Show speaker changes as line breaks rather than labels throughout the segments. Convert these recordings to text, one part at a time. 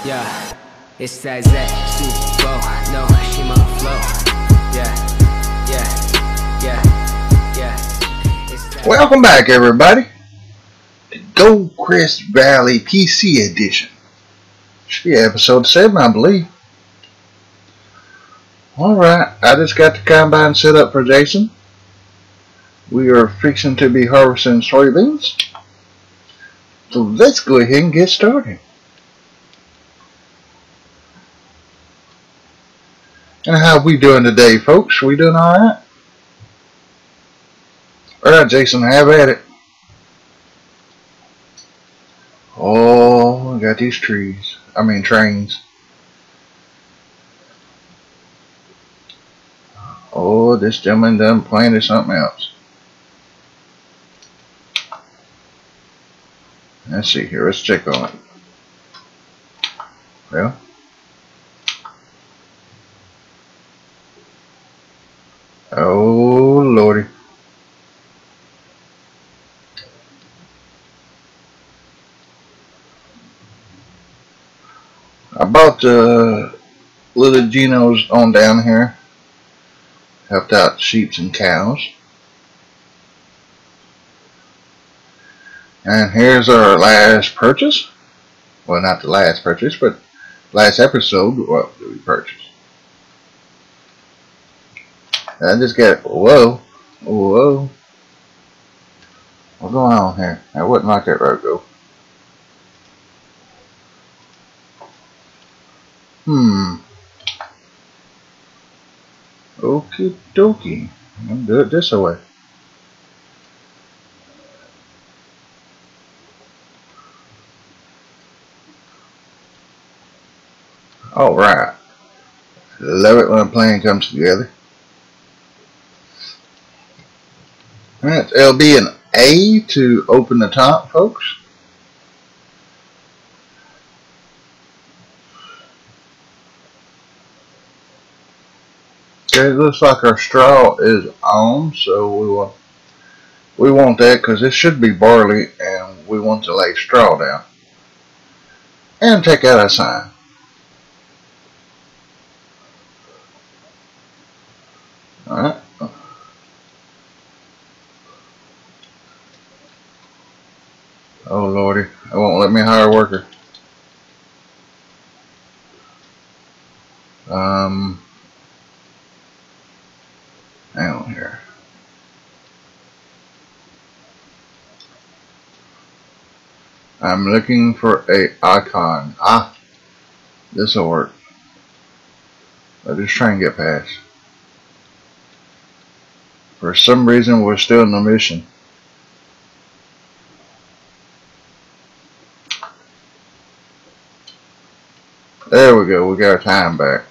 Yeah, it's that Super no Shima flow. Yeah, yeah.
Welcome back, everybody, to Gold Crest Valley PC Edition. Should be episode 7, I believe. Alright, I just got the combine set up for Jason. We are fixing to be harvesting soybeans. So let's go ahead and get started. And how we doing today, folks? We doing alright? Alright, Jason, have at it. Oh, I got these trains. Oh, this gentleman done planted something else. Let's see here. Let's check on it. Well, oh lordy. I bought little Geno's on down here. Helped out sheep and cows. And here's our last purchase. Well, not the last purchase, but last episode, what did we purchase? I just got, whoa. What's going on here? I wouldn't like that road go. Okie dokie. I'll do it this way. Alright. Love it when a plan comes together. Alright, LB and A to open the top, folks. Okay, it looks like our straw is on, so we want that because it should be barley and we want to lay straw down. And take out our sign. Alright. Oh lordy, it won't let me hire a worker. Hang on here. I'm looking for a icon. This'll work. Let this train get past. For some reason, we're still in the mission. There we go. We got our time back.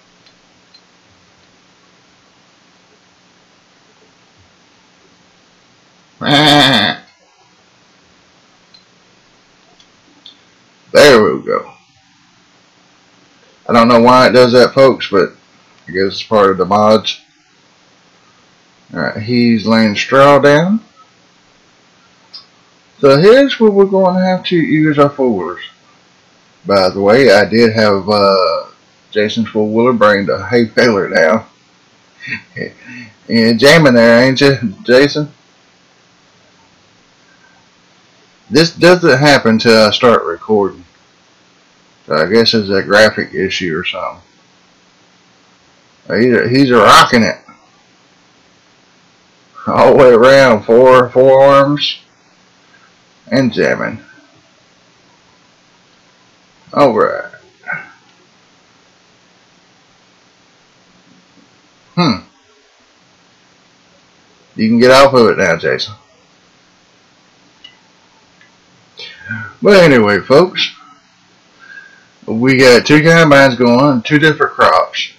There we go. I don't know why it does that, folks, but I guess it's part of the mods. Alright, he's laying straw down. So here's where we're going to have to use our four-wheelers. By the way, I did have Jason's four-wheeler bring the hay baler down. And jamming there, ain't you, Jason? This doesn't happen till I start recording. So I guess it's a graphic issue or something. He's rocking it. All the way around, four arms. And jamming. Alright. You can get off of it now, Jason. But anyway, folks, we got two combines going, two different crops.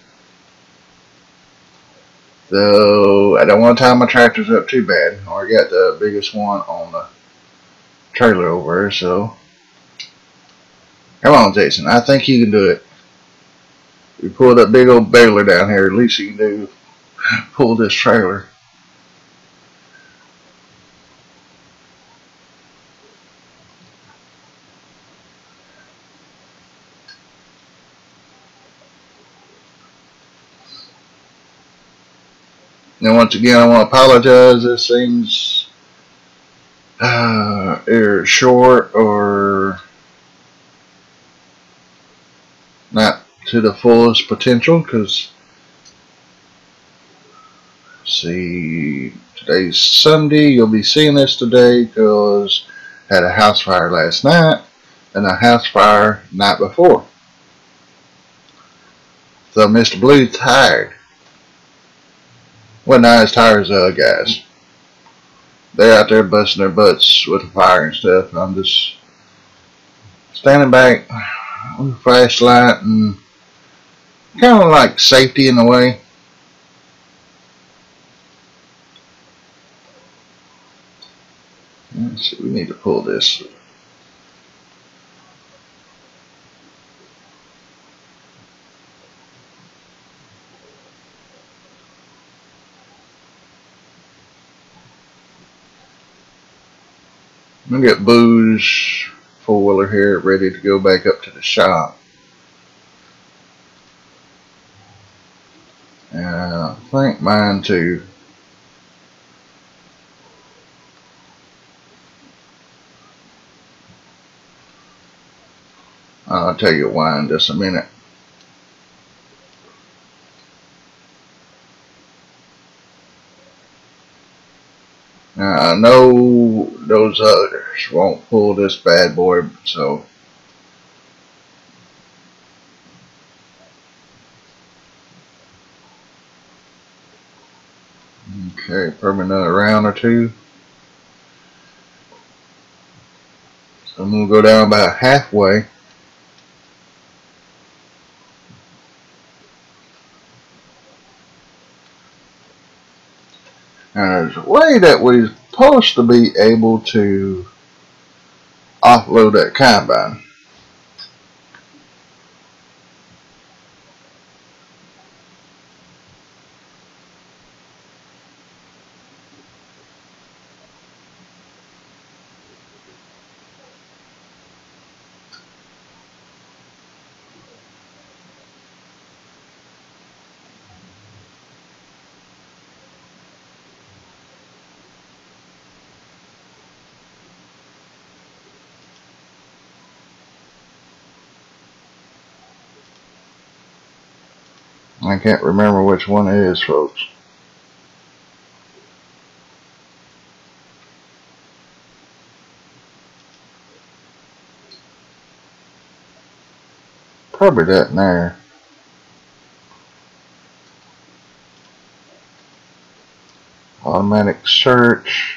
So I don't want to tie my tractors up too bad. I got the biggest one on the trailer over there, so come on, Jason. I think you can do it. We pulled that big old baler down here. At least you can do pull this trailer. And once again, I want to apologize. This seems either short or not to the fullest potential, because see, today's Sunday. You'll be seeing this today because I had a house fire last night and a house fire night before. So Mr. Blue's tired. Well, not as tired as the other guys. They're out there busting their butts with the fire and stuff, and I'm just standing back with a flashlight and kind of like safety in a way. Let's see, we need to pull this. I'm gonna get Boo's four-wheeler here ready to go back up to the shop. And I think mine too. I'll tell you why in just a minute. Now, I know those others won't pull this bad boy, so okay, probably another round or two. So I'm gonna go down about halfway. Now there's a way that we're supposed to be able to offload that combine. I can't remember which one it is, folks. Probably that in there. Automatic search.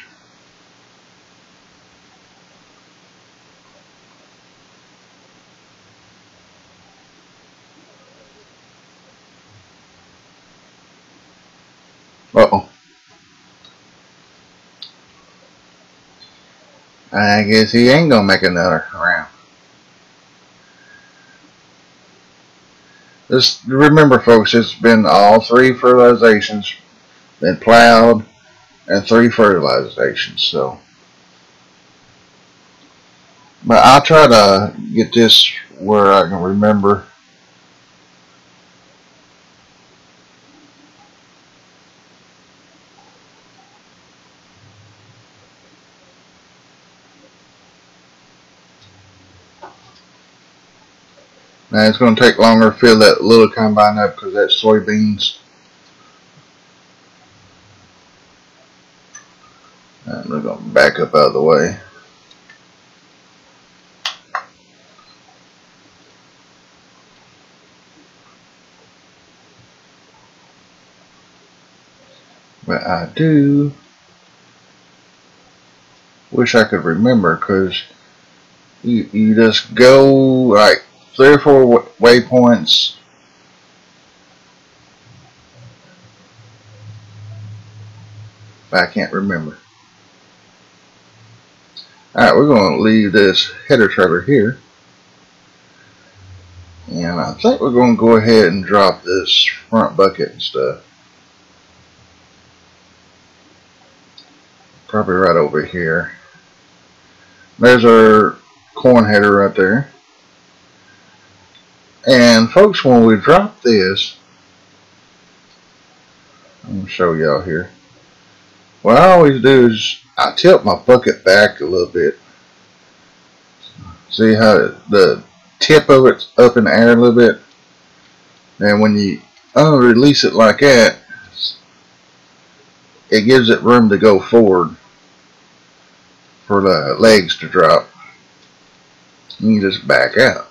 Uh-oh. I guess he ain't gonna make another round. Just remember, folks, it's been all 3 fertilizations, been plowed, and 3 fertilizations, so. But I'll try to get this where I can remember. Now it's going to take longer to fill that little combine up because that's soybeans. And we're going to back up out of the way. But I do wish I could remember, because you just go like 3 or 4 waypoints. I can't remember. Alright, we're going to leave this header trailer here. And I think we're going to go ahead and drop this front bucket and stuff. Probably right over here. There's our corn header right there. And folks, when we drop this, I'm gonna show y'all here. What I always do is I tilt my bucket back a little bit. See how the tip of it's up in the air a little bit? And when you release it like that, it gives it room to go forward for the legs to drop. You can just back out.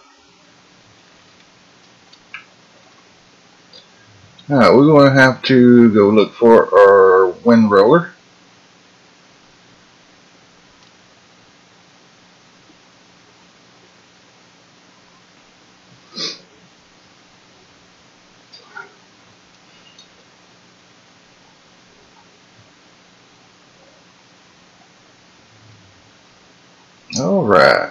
Alright, we're going to have to go look for our wind roller. Alright.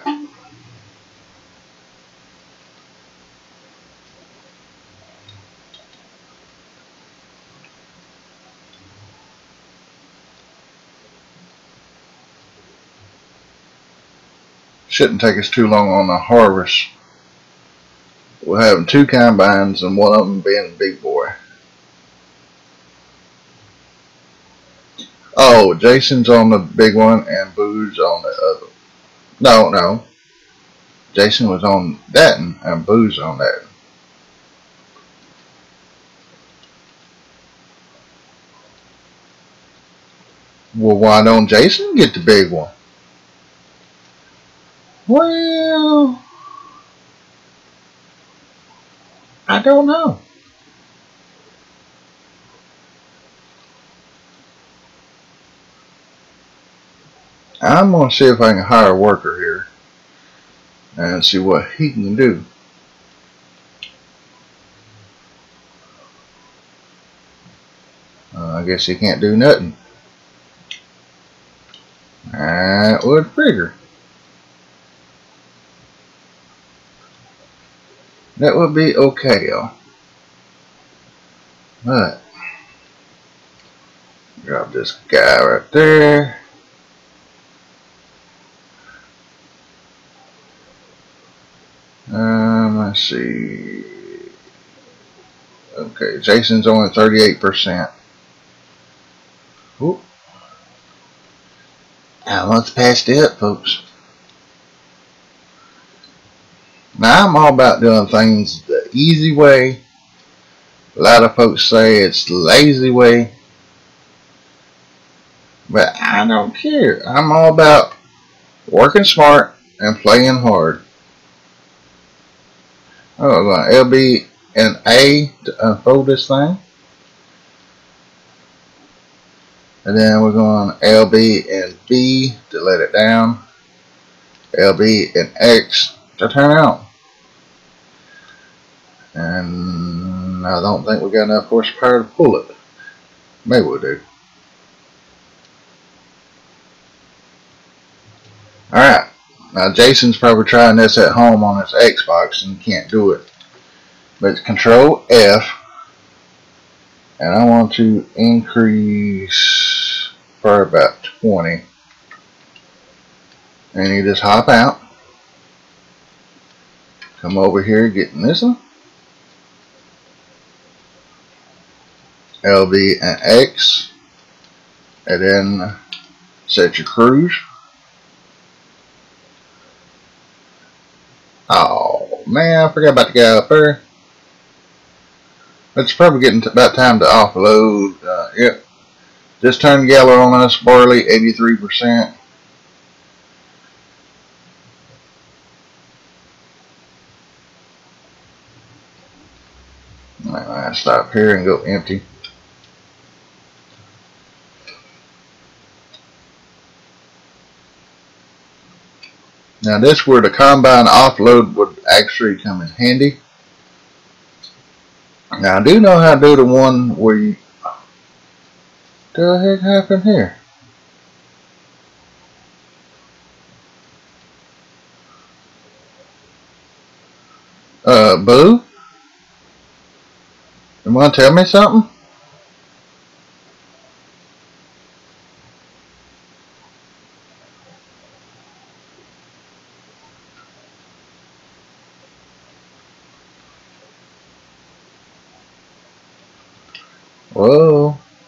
Shouldn't take us too long on the harvest. We're having 2 combines and one of them being a big boy. Oh, Jason's on the big one and Boo's on the other. No. Jason was on that one and Boo's on that one. Well, why don't Jason get the big one? Well, I don't know. I'm going to see if I can hire a worker here and see what he can do. I guess he can't do nothing. That would figure. That would be okay, y'all. But drop this guy right there. Let's see. Okay, Jason's only 38%. Oop. How much past it, folks? Now, I'm all about doing things the easy way. A lot of folks say it's the lazy way. But I don't care. I'm all about working smart and playing hard. Oh, we're going LB and A to unfold this thing. And then we're going LB and B to let it down. LB and X to turn out. And I don't think we got enough horsepower to pull it. Maybe we'll do. Alright. Now Jason's probably trying this at home on his Xbox and can't do it. But Control F. And I want to increase for about 20. And you just hop out. Come over here getting this one. LB and X. And then set your cruise. Oh man, I forgot about the guy up there. It's probably getting about time to offload. Yep. Just turned yellow on us, barley, 83%. I stop here and go empty. Now this is where the combine offload would actually come in handy. Now I do know how to do the one where you... What the heck happened here? Boo? You want to tell me something? Whoa.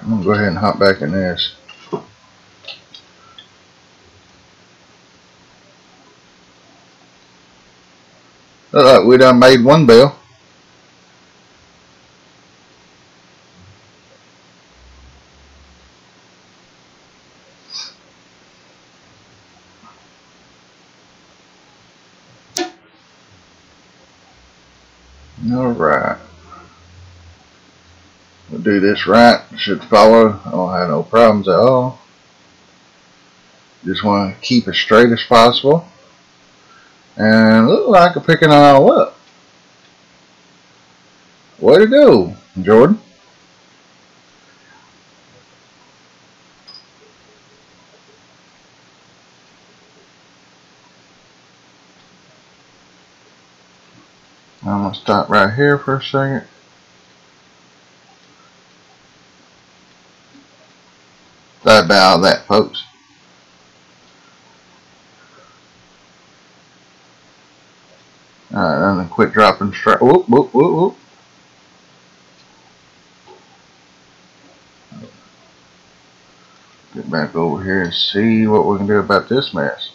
I'm going to go ahead and hop back in this. Look like we done made one bale. Alright. We'll do this right. Should follow. I don't have no problems at all. Just want to keep as straight as possible. And look like I'm picking it all up. Way to go, Jordan. I'm going to stop right here for a second. Sorry about all that, folks. Alright, I'm going to quit dropping straight. Whoop, whoop, whoop, whoop. Get back over here and see what we can do about this mess.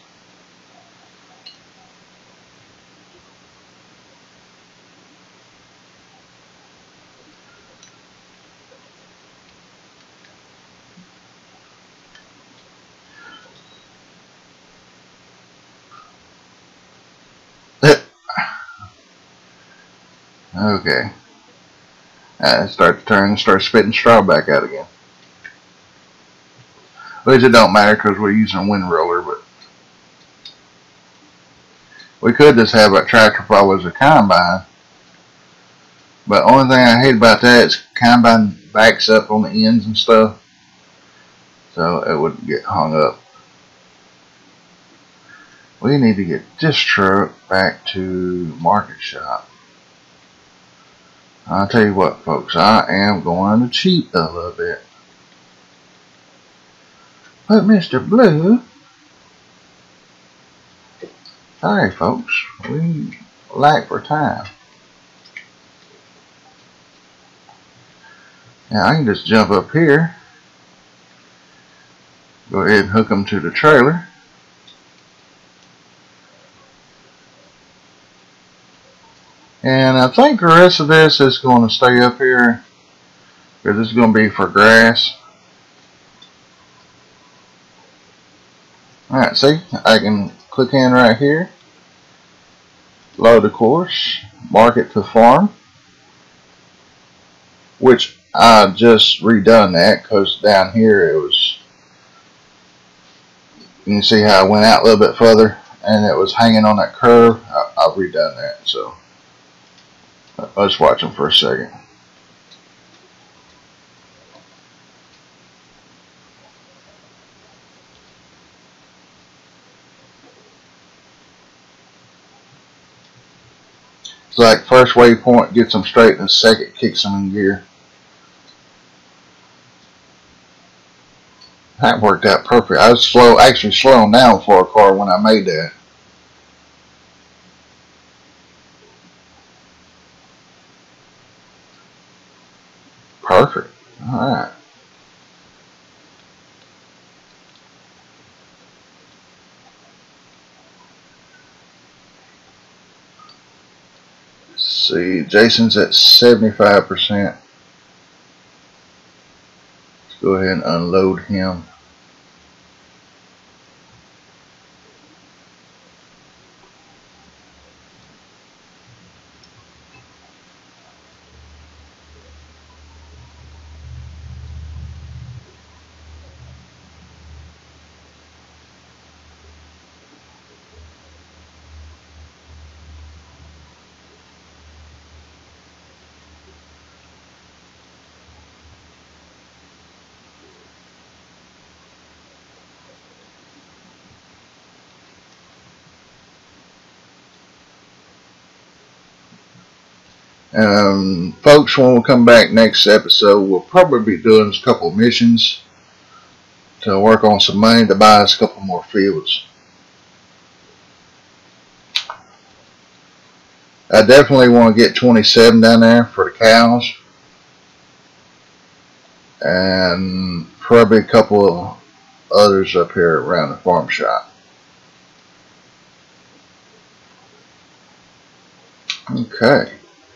Okay. Start to turn and start spitting straw back out again. Which it don't matter because we're using a wind roller, but we could just have a tractor if I was a combine. But only thing I hate about that is combine backs up on the ends and stuff, so it would get hung up. We need to get this truck back to market shop. I'll tell you what, folks, I am going to cheat a little bit. But Mr. Blue, sorry folks, we lack for time. Now I can just jump up here, go ahead and hook them to the trailer. And I think the rest of this is going to stay up here, because this is going to be for grass. Alright, see, I can click in right here, load the course, mark it to farm, which I just redone that because down here it was, you can see how I went out a little bit further and it was hanging on that curve. I've redone that, so let's watch them for a second. It's like first waypoint gets them straight and the second kicks them in gear. That worked out perfect. I was actually slowing down for a car when I made that. Perfect. Alright. See, Jason's at 75%. Let's go ahead and unload him. Folks, when we come back next episode, we'll probably be doing a couple missions to work on some money to buy us a couple more fields. I definitely want to get 27 down there for the cows. and probably a couple of others up here around the farm shop. Okay.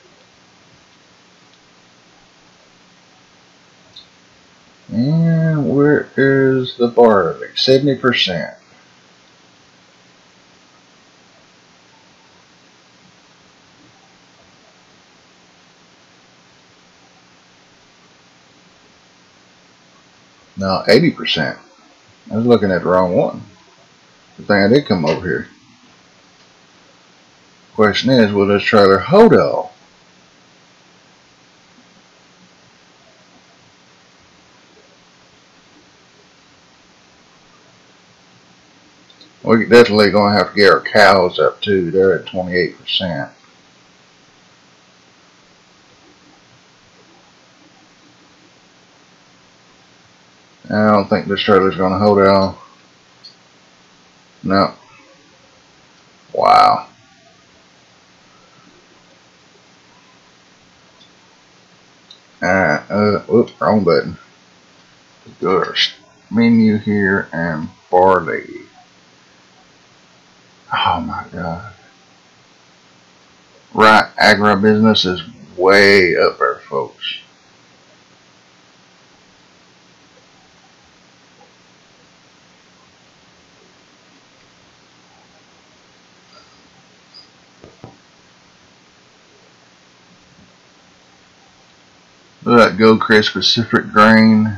And where is the barley? 70%. No, 80%. I was looking at the wrong one. Good thing I did come over here. Question is, will this trailer hold it all? We're definitely going to have to get our cows up too. They're at 28%. I don't think this trailer's going to hold it all. No. Wow. Alright, whoops, wrong button. Go to our menu here and barley. Oh my god. Right, agribusiness is way up there, folks. Look at that Goldcrest Pacific grain.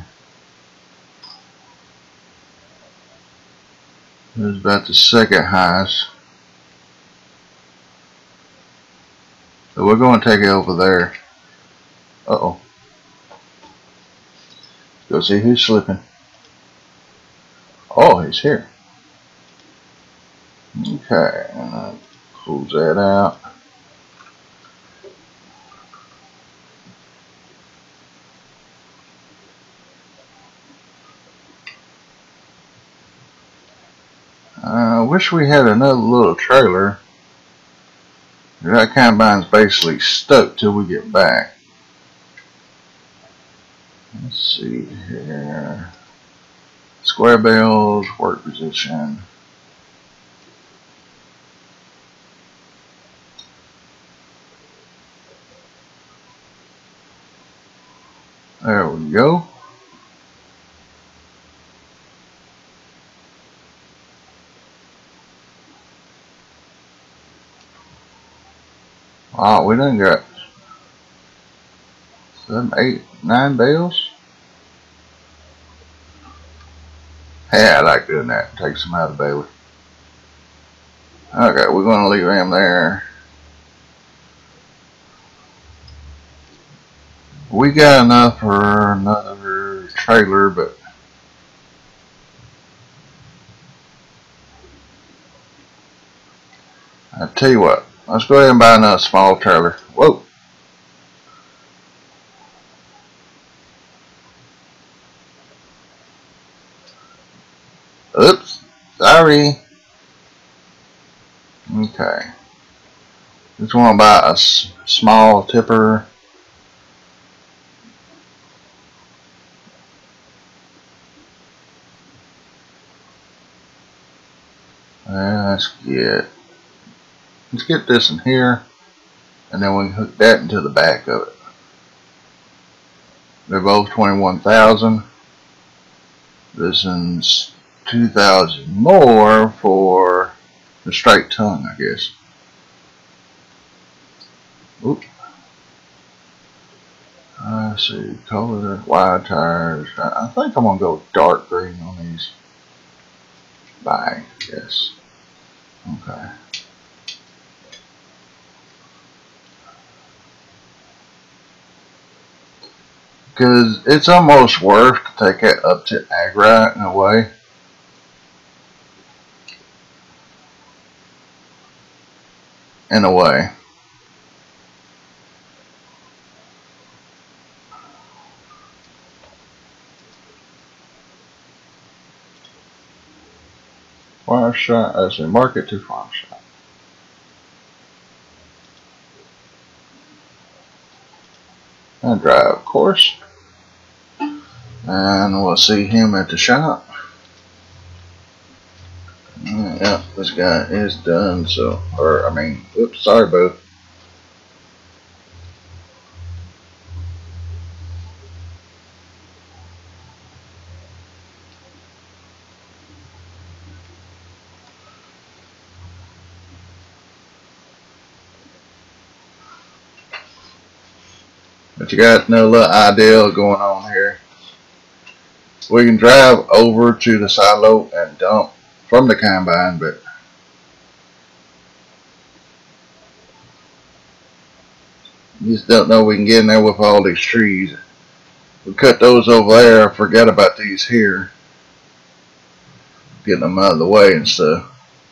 It was about the second highest. So we're going to take it over there. Uh-oh. Go see who's slipping. Oh, he's here. Okay, and I pulls that out. I wish we had another little trailer. That combine's basically stuck till we get back. Let's see here. Square bales, work position. There we go. Wow, we done got 7, 8, 9 bales. Hey, I like doing that. Takes them out of the baler. Okay, we're going to leave them there. We got enough for another trailer, but I tell you what, let's go ahead and buy another small trailer. Whoa. Oops, sorry. Okay. Just want to buy a small tipper. Let's get this in here, and then we can hook that into the back of it. They're both 21,000. This one's 2,000 more for the straight tongue, I guess. Oop. Let's see, color, wide tires. I think I'm gonna go dark green on these. Bye, yes. Okay. Because it's almost worth to take it up to Agri in a way. In a way. Farm shop, as a market to farm shop. And drive, of course. And we'll see him at the shop. Yep, this guy is done. So, or I mean, oops, sorry, boo. But you got no little idea going on here. We can drive over to the silo and dump from the combine, but you just don't know we can get in there with all these trees. We cut those over there. I forgot about these here. Getting them out of the way and stuff.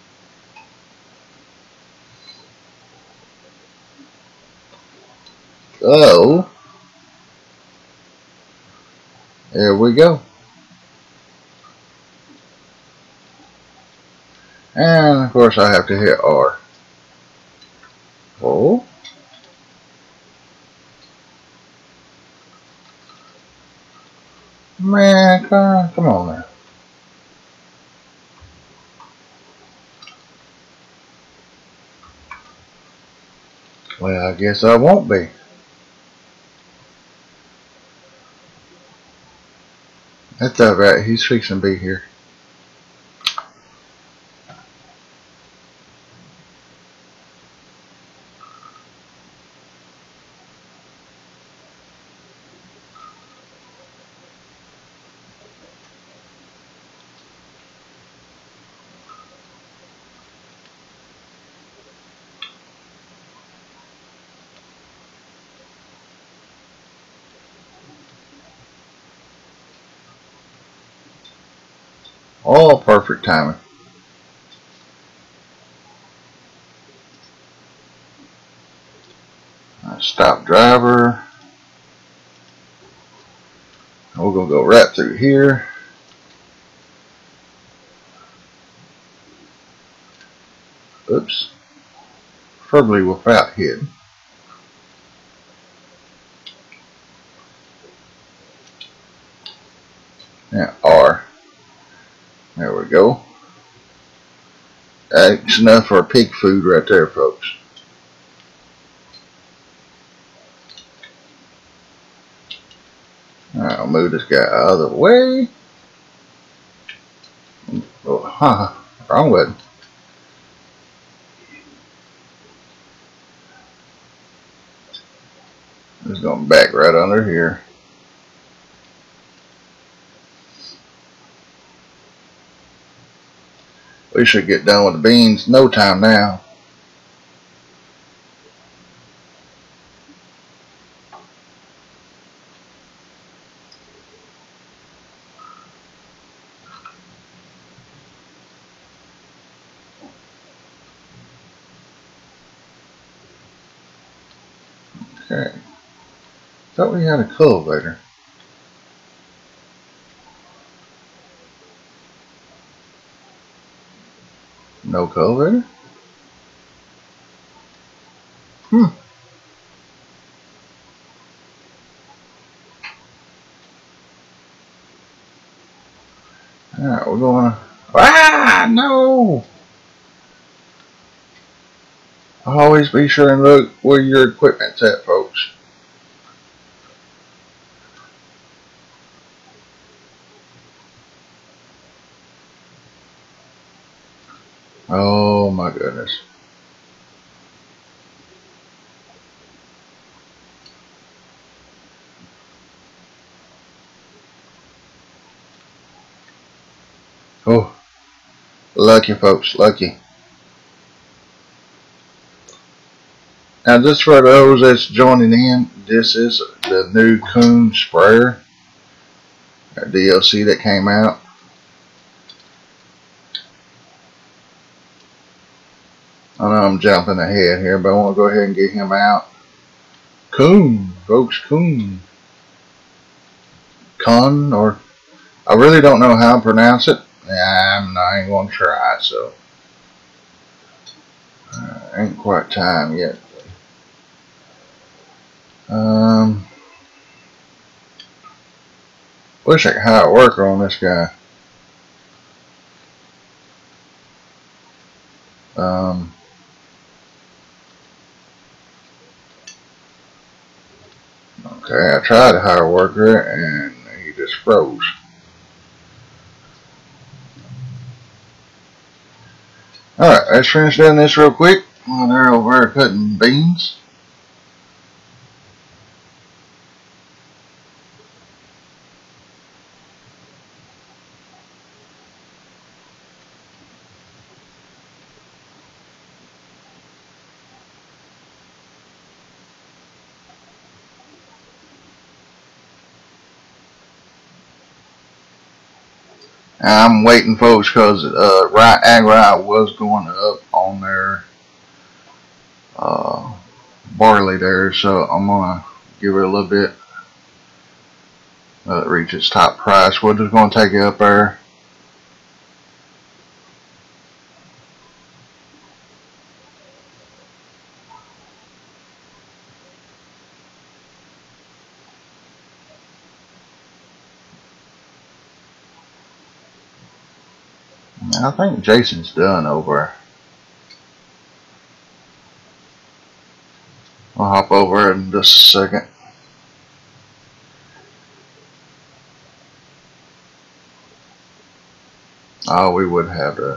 So, there we go. And of course I have to hit R. Oh. Man, come on now. Well, I guess I won't be. That's alright, he's fixing to be here. All perfect timing. Stop driver. We're going to go right through here. Oops. Preferably without hitting. Now R. There we go. That's enough for pig food right there, folks. Alright, I'll move this guy out of the way. Oh, wrong button. Just going back right under here. We should get done with the beans no time now. Okay. Thought we had a cultivator. No cultivator? Alright, we're going to... Ah, no! Always be sure and look where your equipment's at, folks. Oh my goodness. Oh, lucky folks, lucky. Now just for those that's joining in, this is the new Kuhn sprayer DLC that came out. I know I'm jumping ahead here, but I want to go ahead and get him out. Kuhn, folks, Kuhn. Kuhn, or I really don't know how to pronounce it. I ain't gonna try, so ain't quite time yet. Wish I could hire a worker on this guy. Okay, I tried to hire a worker and he just froze. Alright, let's finish doing this real quick while they're over cutting beans. I'm waiting, folks, because Ag-Rite was going up on their barley there, so I'm going to give it a little bit. Let it reach its top price. We're just going to take it up there. I think Jason's done over. I'll hop over in just a second. Oh, we would have to.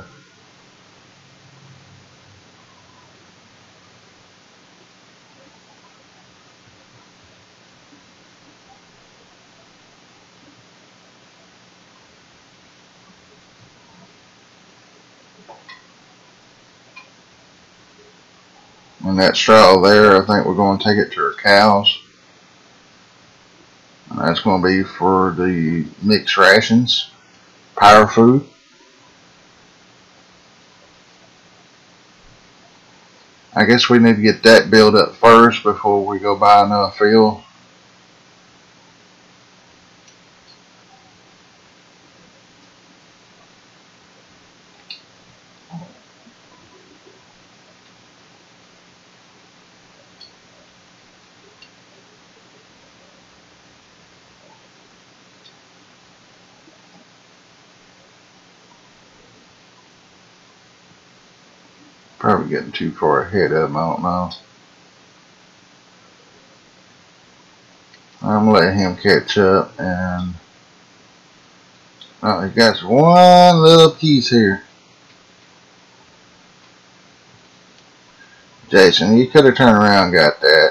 And that straw there, I think we're going to take it to our cows. And that's going to be for the mixed rations, power food. I guess we need to get that built up first before we go buy another field. Probably getting too far ahead of him, I don't know. I'm gonna let him catch up, and oh, he got one little piece here. Jason, you could have turned around and got that.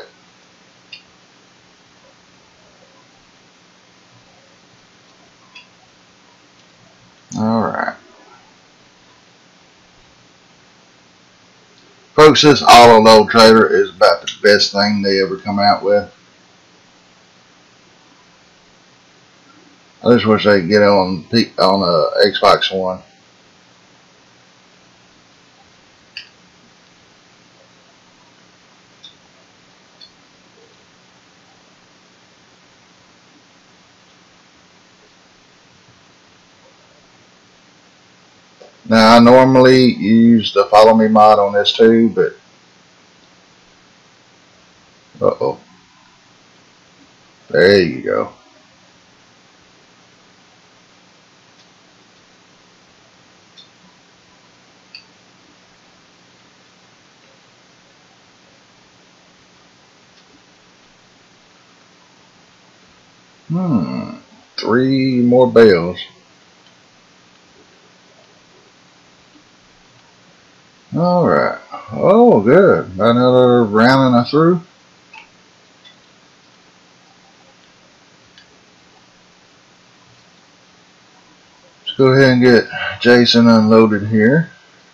Alright. Folks, this auto load trailer is about the best thing they ever come out with. I just wish they could get on Xbox One. Now, I normally use the Follow Me mod on this too, but uh-oh. There you go. Three more bales. Alright. Oh, good. Another round and a through. Let's go ahead and get Jason unloaded here.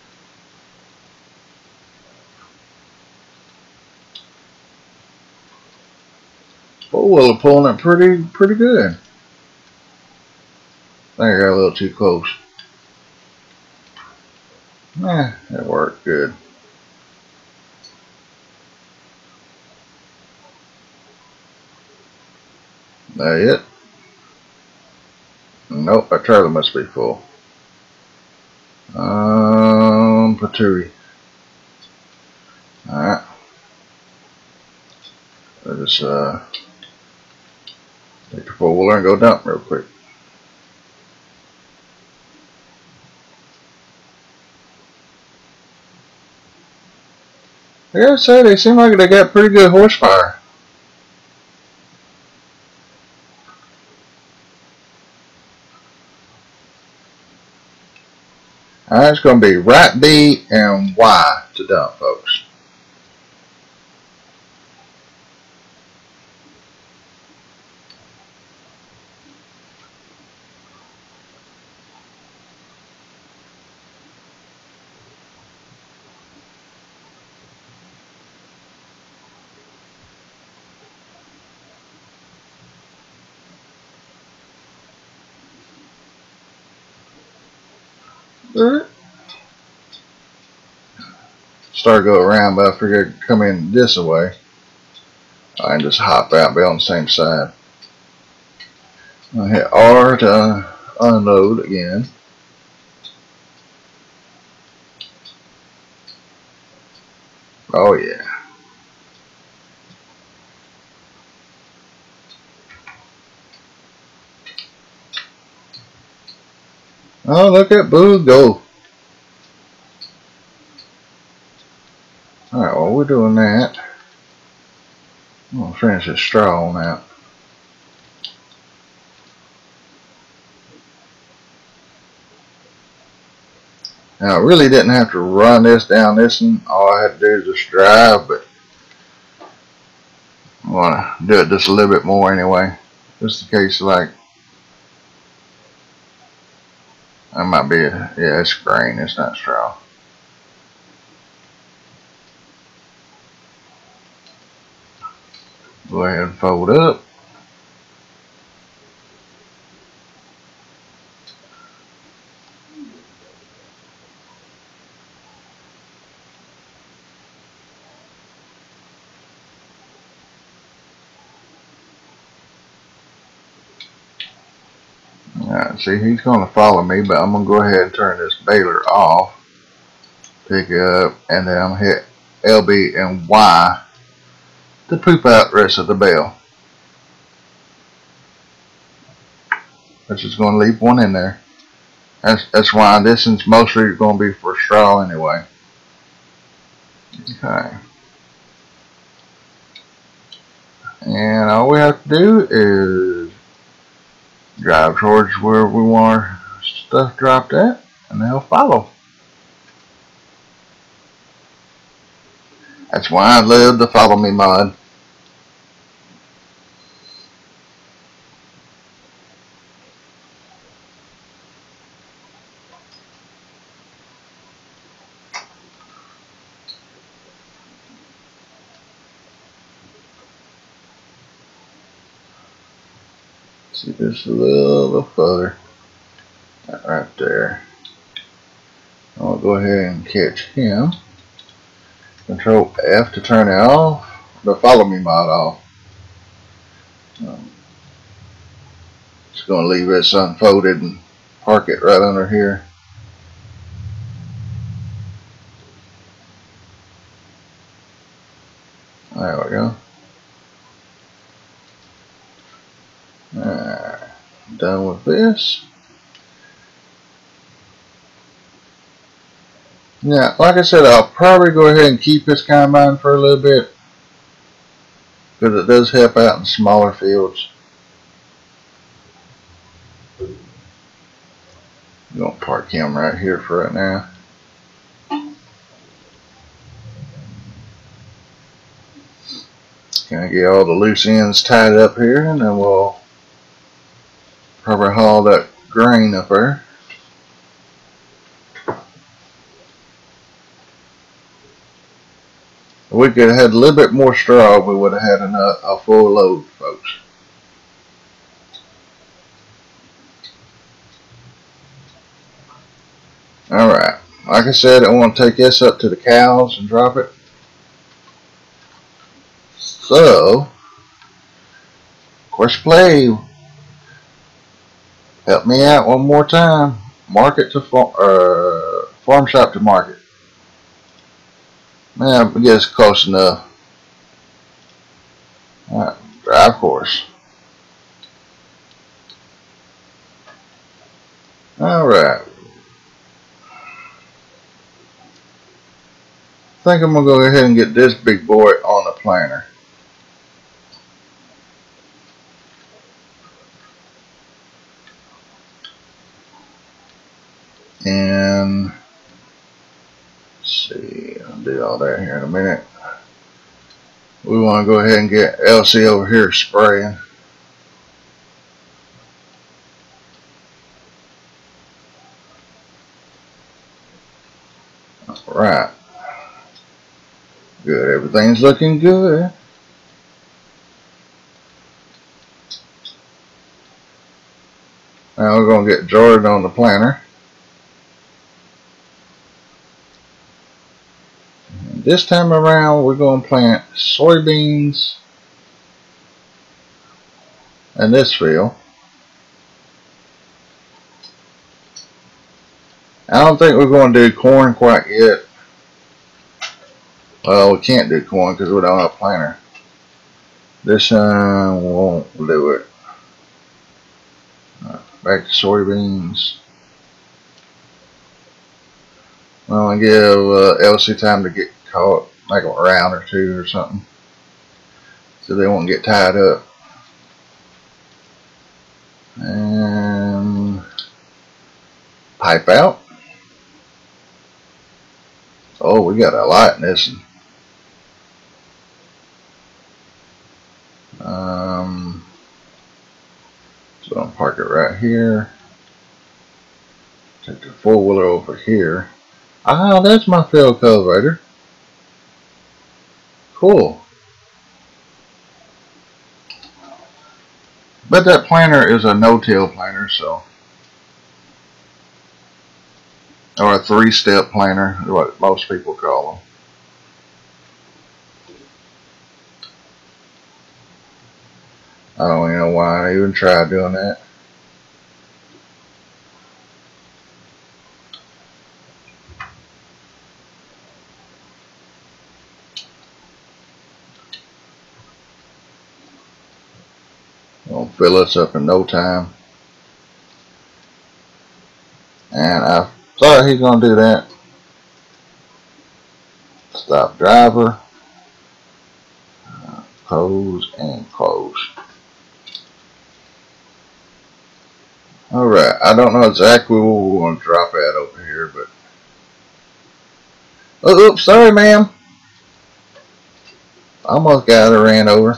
Oh, well, pulling it pretty good. I think I got a little too close. That worked good. That it? Nope, our trailer must be full. Patootie. Alright. Let's just take the four-wheeler and go dump real quick. I gotta say, they seem like they got pretty good horsepower. Alright, it's going to be right B and Y to dump, folks. Start go around, but I figured I'd come in this way. I can just hop out and be on the same side. I'll hit R to unload again. Oh yeah. Oh, look at Boo go. Alright, well, we're doing that. I'm going to finish this straw on out. Now, I really didn't have to run this down this one. All I had to do is just drive, but I want to do it just a little bit more anyway. Just in case, like, that might be, yeah, it's grain, it's not straw. Go ahead and fold up. Alright, see, he's going to follow me, but I'm going to go ahead and turn this baler off. Pick it up, and then I'm going to hit LB and Y to poop out the rest of the bale. I'm just going to leave one in there. That's why this is mostly going to be for straw anyway. Okay. And all we have to do is drive towards where we want our stuff dropped at, and they'll follow. That's why I love the follow me mod. See this a little further. That right there. I'll go ahead and catch him. Control F to turn it off. The follow me mod off. Just going to leave this unfolded and park it right under here. There we go. Alright, done with this. Now, like I said, I'll probably go ahead and keep this combine for a little bit, because it does help out in smaller fields. I'm going to park him right here for right now. Gonna get all the loose ends tied up here, and then we'll probably haul that grain up there. If we could have had a little bit more straw, we would have had a full load, folks. Alright, like I said, I want to take this up to the cows and drop it. So, of course, play. Help me out one more time. Market to farm shop to market. Man, I guess close enough. Alright, drive course. Alright. think I'm going to go ahead and get this big boy on the planter. And let's see, I'll do all that here in a minute. We want to go ahead and get Elsie over here spraying. Alright. Good, everything's looking good. Now we're going to get Jordan on the planter. And this time around we're going to plant soybeans in this field. I don't think we're going to do corn quite yet. Well, we can't do corn because we don't have a planter. This won't do it. Back to soybeans. I want to give Elsie time to get caught, like a round or two or something, so they won't get tied up. And pipe out. Oh, we got a lot in this one. So I'll park it right here. Take the four-wheeler over here. Ah, that's my field cultivator. Cool. But that planter is a no-till planter, so. Or a three-step planter, what most people call them. I don't even know why I even tried doing that. Gonna fill us up in no time. And I thought he's gonna do that. Stop driver. Close and close. Alright, I don't know exactly where we're going to drop at over here, but. Oh, oops, sorry, ma'am. Almost got her ran over.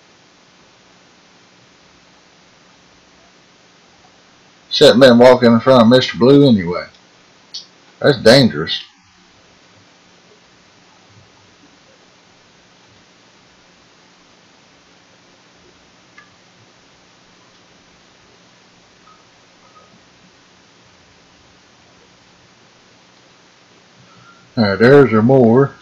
Shouldn't been walking in front of Mr. Blue anyway. That's dangerous. Alright, there's her mower.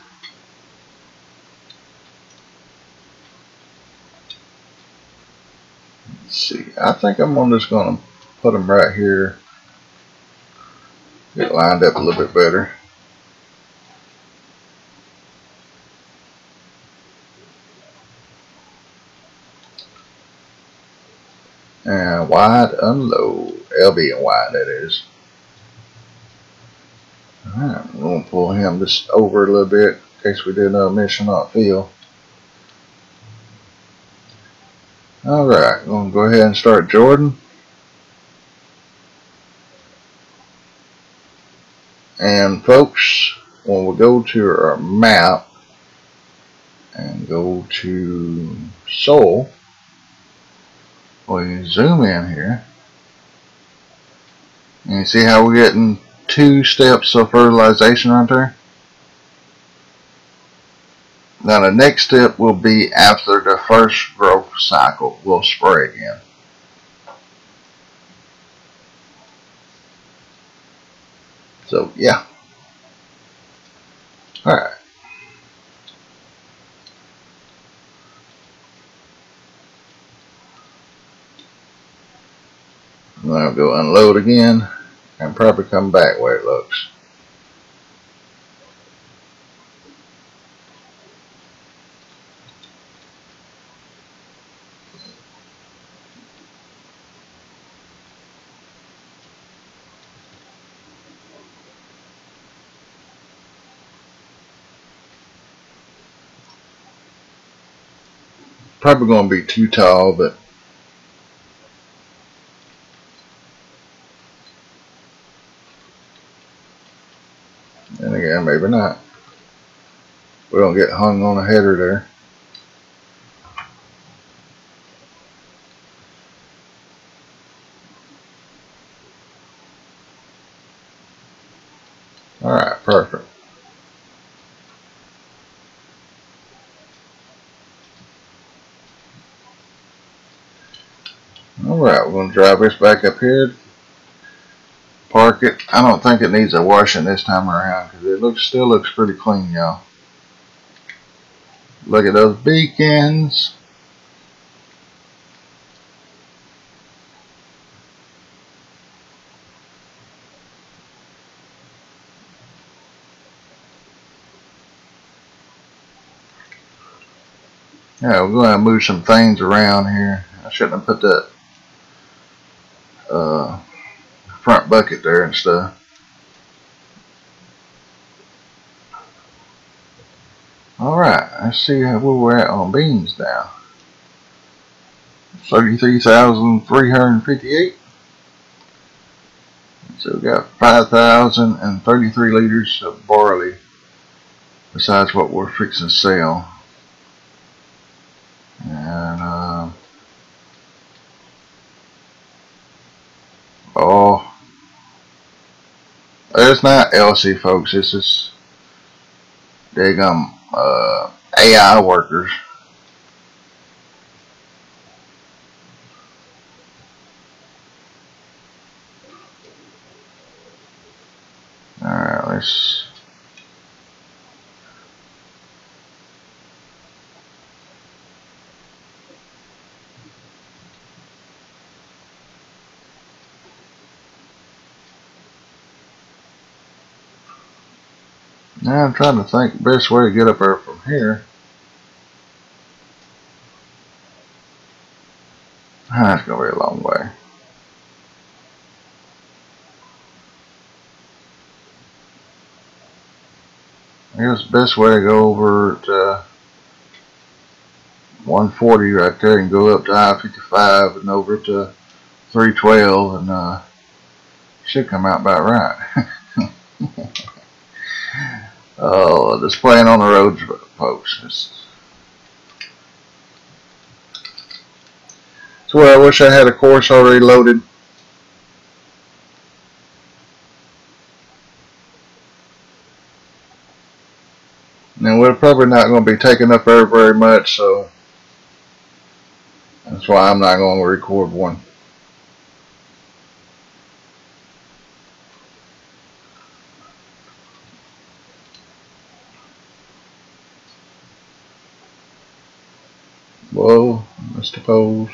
Let's see. I think I'm just going to put them right here. Get lined up a little bit better. And wide unload. LB and wide, that is. Alright, I'm going to pull him just over a little bit in case we do another mission not field. Alright, going to go ahead and start Jordan. And folks, when we go to our map and go to soil, we zoom in here. And you see how we're getting 2 steps of fertilization right there? Now the next step will be after the first growth cycle. We'll spray again. So yeah. Alright. I'm going to go unload again and probably come back where it looks. Probably going to be too tall, but then again, maybe not. We don't get hung on a header there. Alright, perfect. Alright, we're going to drive this back up here. Park it. I don't think it needs a washing this time around because it still looks pretty clean, y'all. Look at those beacons. Yeah, we're going to move some things around here. I shouldn't have put that front bucket there and stuff. Alright, let's see where we're at on beans now. 33,358. So we got 5,033 liters of barley besides what we're fixing to sell. And oh, it's not Elsie, folks. This is daggum AI workers. Alright, let's now I'm trying to think the best way to get up there from here. It's gonna be a long way. I guess the best way to go over to 140 right there and go up to I-55 and over to 312 and should come out about right. Oh, just playing on the roads, folks. So I wish I had a course already loaded. And we're probably not going to be taking up air very much, so that's why I'm not going to record one. Whoa, Mr. Pose.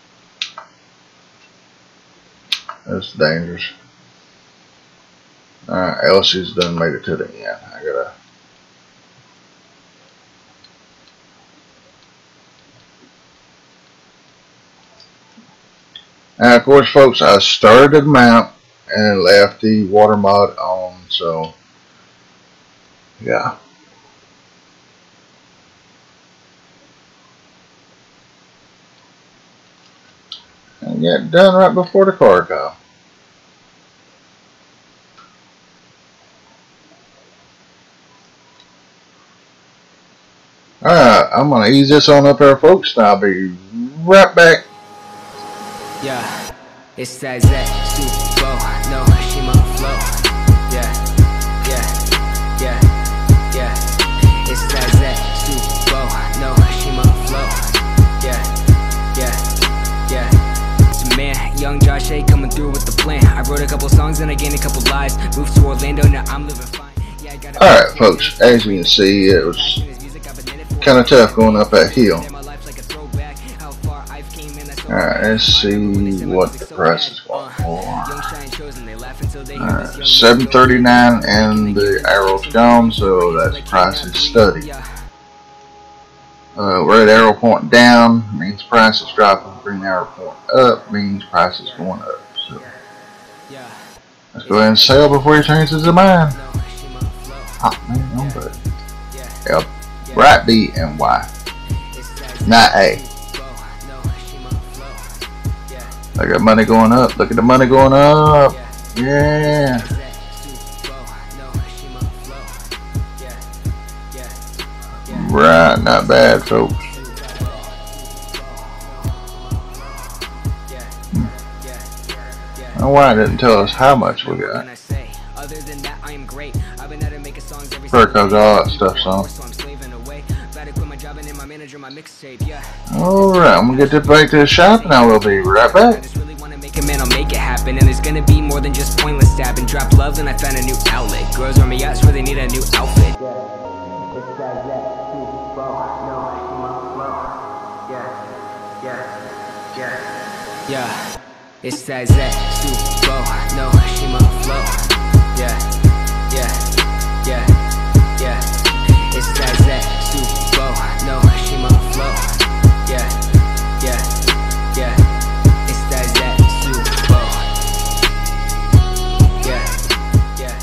That's dangerous. Alright, Elsie's done made it to the end. I gotta. Now, of course, folks, I started the mount and left the water mod on, so yeah. And get done right before the car call. Alright, I'm gonna ease this on up there, folks, and I'll be right back.
Yeah, it's that Super Bowl, no Shima flow. Yeah, yeah, yeah, yeah. It's that Super Bowl, no Shima flow. Yeah, yeah, yeah. It's a man, young Josh A coming through with the plan. I wrote a couple songs and I gained a couple lives. Moved to Orlando, now I'm living fine. Yeah,
alright, folks, as you can see, it was kind of tough going up that hill. Alright, let's see what the price is going for. Alright, $7.39 and the arrow's gone, so that's price is study. Red arrow point down means price is dropping. Green arrow point up means price is going up. So let's go ahead and sell before he changes his mind. Oh man, I'm good. Yep, right B and Y, not A. I got money going up. Look at the money going up. Yeah. Right, not bad, folks. I don't know why it didn't tell us how much we got. Because all that stuff's on. Alright, I'm gonna get this back to the shop and I will be right back.
Man, I'll make it happen, and there's gonna be more than just pointless stabbing. Drop love, and I found a new outlet. Girls on me yachts where they need a new outfit. Yeah, it's that Super no Shima flow. Yeah, yeah, yeah, yeah. It's that Super no Shima flow. Yeah, yeah, yeah. It's that Super. Yeah, yeah.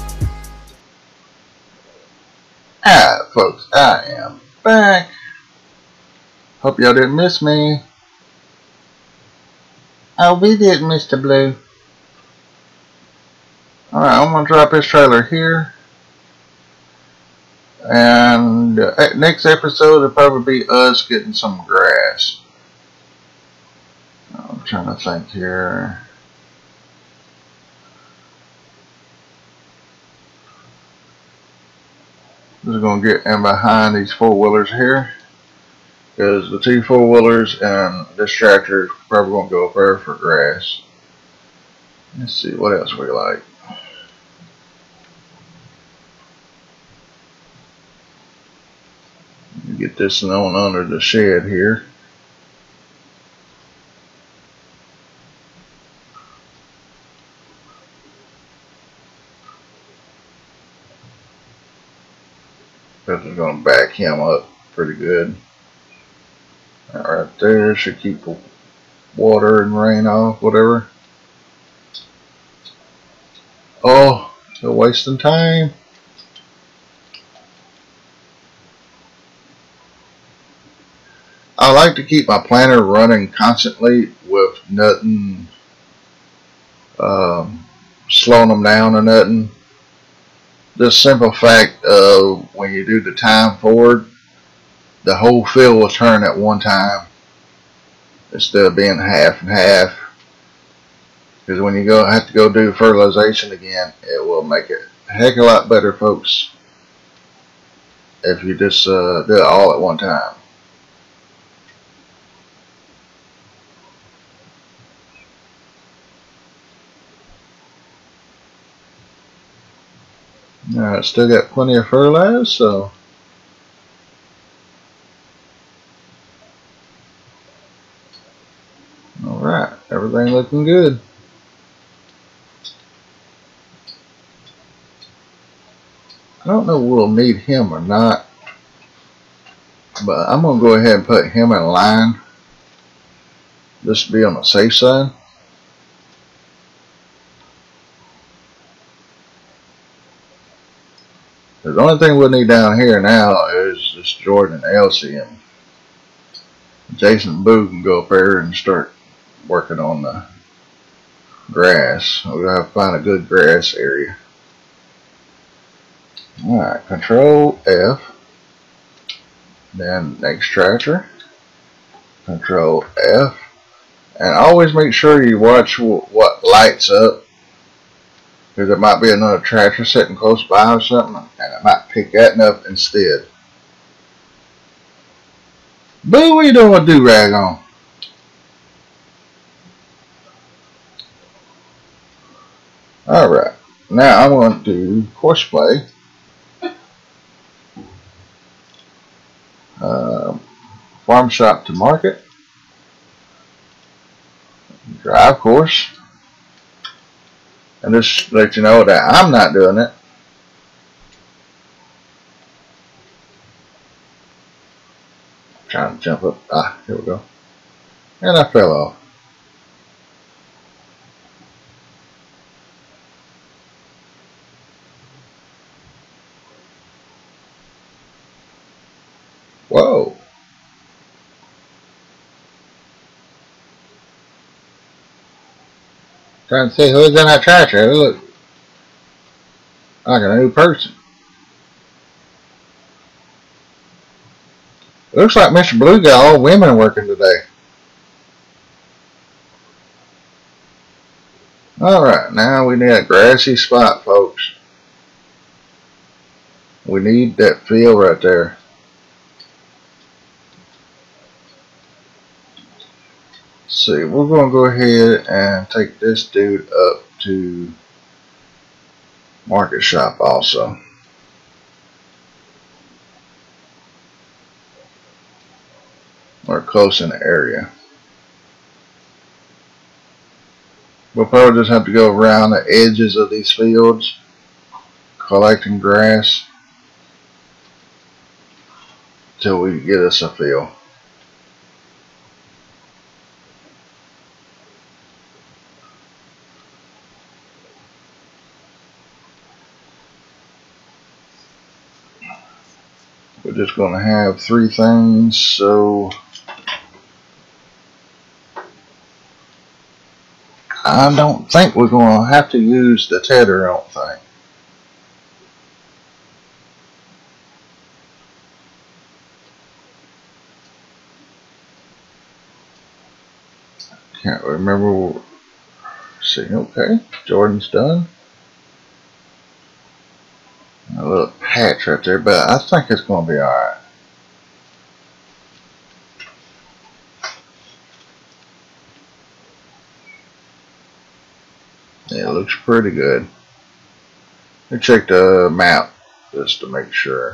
Alright, folks, I am back. Hope y'all didn't miss me. Oh, we didn't, Mr. Blue. Alright, I'm going to drop this trailer here. And next episode will probably be us getting some grass. I'm trying to think here. Just going to get in behind these four-wheelers here. Because the two four-wheelers and this tractor is probably going to go up there for grass. Let's see what else we like. Get this on under the shed here. Because it's going to back him up pretty good. That right there should keep the water and rain off, whatever. Oh, still wasting time. I like to keep my planter running constantly with nothing slowing them down or nothing. The simple fact of when you do the time forward, the whole field will turn at one time instead of being half and half. Because when you have to go do fertilization again, it will make it a heck of a lot better, folks, if you just do it all at one time. Alright, still got plenty of fertilizer, so alright, everything looking good. I don't know if we'll need him or not, but I'm going to go ahead and put him in line just to be on the safe side. The only thing we'll need down here now is this Jordan and Elsie, and Jason and Boo can go up there and start working on the grass. We'll have to find a good grass area. Alright, Control F. Then next tractor. Control F. And always make sure you watch what lights up. Because there might be another tractor sitting close by or something, and it might pick that up instead. Boo, what you doing with do-rag on? Alright, now I'm going to do Courseplay. Farm shop to market. Drive course. And just let you know that I'm not doing it. Trying to jump up. Ah, here we go. And I fell off. Whoa. Trying to see who's in that tractor. It looks like a new person. It looks like Mr. Blue got all women working today. Alright, now we need a grassy spot, folks. We need that field right there. Let's see, we're going to go ahead and take this dude up to Market Shop also. We're close in the area. We'll probably just have to go around the edges of these fields, collecting grass, till we get us a field. We're just going to have 3 things, so I don't think we're going to have to use the tedder, I don't think. Can't remember. See, okay, Jordan's done. A little patch right there, but I think it's going to be alright. Yeah, it looks pretty good. Let me check the map just to make sure.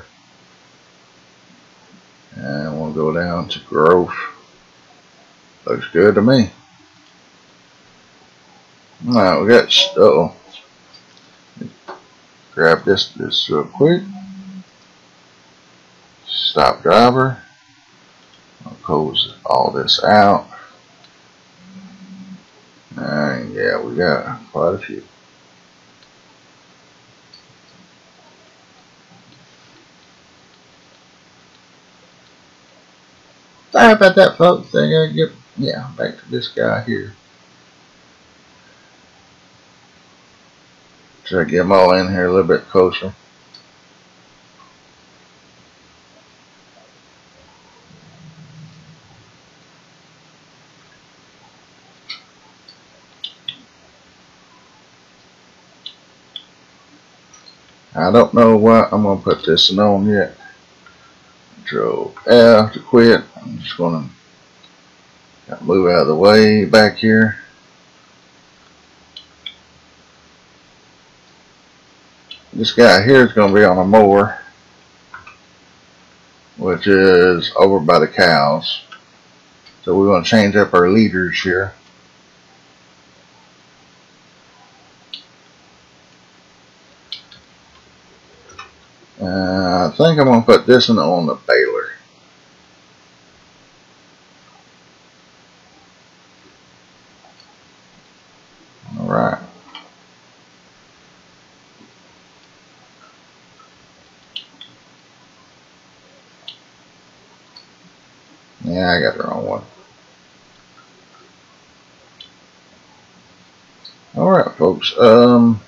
And we'll go down to growth. Looks good to me. Alright, we got, grab this real quick. Stop driver. I'll close all this out. And yeah, we got quite a few. Sorry about that, folks. I gotta get, back to this guy here. Try to get them all in here a little bit closer. I don't know what I'm going to put this on yet. Control F to quit. I'm just going to move out of the way back here. This guy here is going to be on a mower, which is over by the cows. So we're going to change up our leaders here. I think I'm going to put this one on the baler. Alright. Yeah, I got the wrong one. Alright, folks. I'm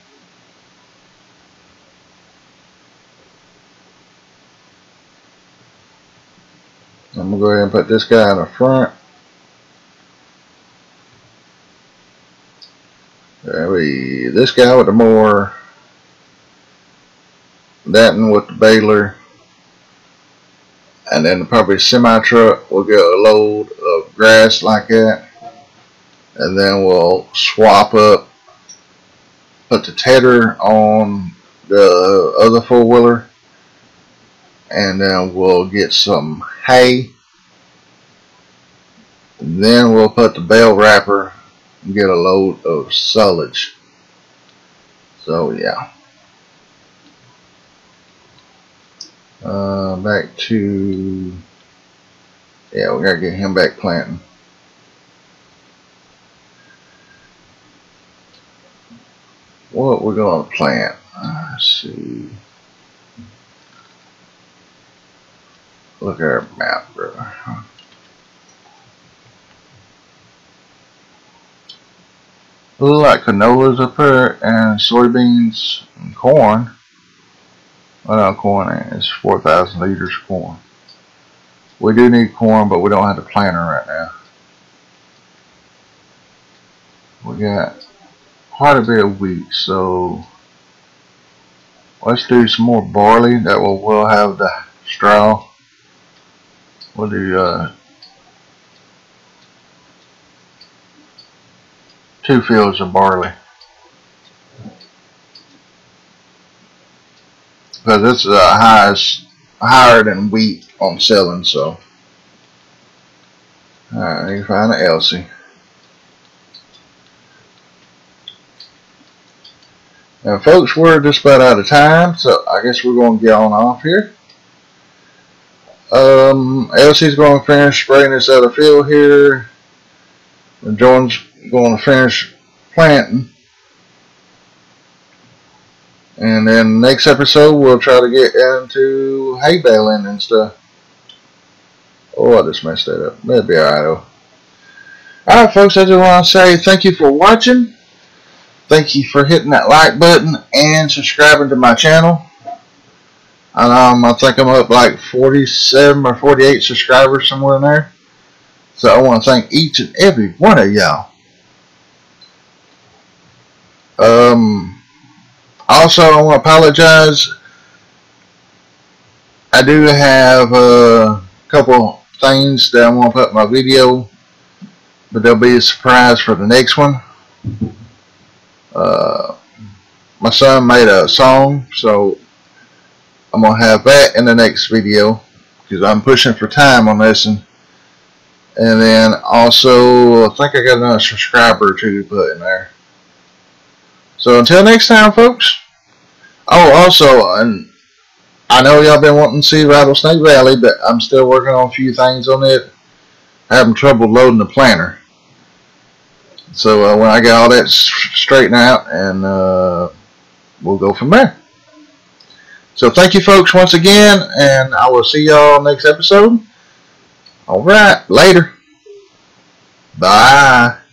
going to go ahead and put this guy in the front. This guy with the mower, that one with the baler, and then probably a semi truck will get a load of grass like that, and then we'll swap up, put the tedder on the other 4-wheeler, and then we'll get some hay, and then we'll put the bale wrapper and get a load of silage. So yeah. Back to, we gotta get him back planting. What we're gonna plant? Let's see. Look at our map, brother. Look like canolas up here and soybeans and corn. Well, no, corn is 4,000 liters of corn. We do need corn, but we don't have the planter right now. We got quite a bit of wheat, so let's do some more barley. That will we'll have the straw. We'll do 2 fields of barley, because it's the higher than wheat on selling. So, alright, you find an Elsie. Now, folks, we're just about out of time, so I guess we're going to get on off here. Elsie's going to finish spraying this other field here, and Jordan's going to finish planting. And then next episode we'll try to get into hay baling and stuff. Oh, I just messed that up. That'll be alright though. Alright folks, I just want to say thank you for watching. Thank you for hitting that like button and subscribing to my channel. And I think I'm up like 47 or 48 subscribers, somewhere in there. So I want to thank each and every one of y'all. Also, I want to apologize. I do have a couple things that I want to put in my video, but there'll be a surprise for the next one. My son made a song, so I'm going to have that in the next video, because I'm pushing for time on this. And then also, I think I got another subscriber or two to put in there. So until next time, folks. Oh, also, and I know y'all been wanting to see Rattlesnake Valley, but I'm still working on a few things on it. Having trouble loading the planter. So when I get all that straightened out, and we'll go from there. So thank you folks once again, and I will see y'all next episode. Alright, later. Bye.